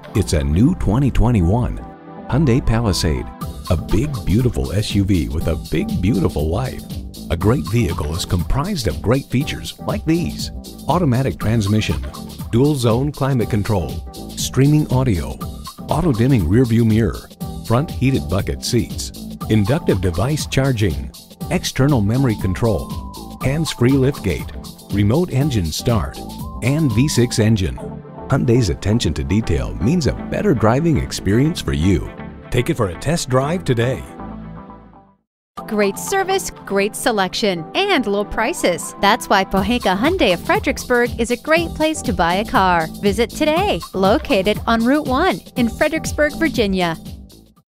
It's a new 2021 Hyundai Palisade. A big, beautiful SUV with a big, beautiful life. A great vehicle is comprised of great features like these: automatic transmission, dual zone climate control, streaming audio, auto dimming rearview mirror, front heated bucket seats, inductive device charging, external memory control, hands-free liftgate, remote engine start, and V6 engine. Hyundai's attention to detail means a better driving experience for you. Take it for a test drive today. Great service, great selection, and low prices. That's why Pohanka Hyundai of Fredericksburg is a great place to buy a car. Visit today, located on Route 1 in Fredericksburg, Virginia.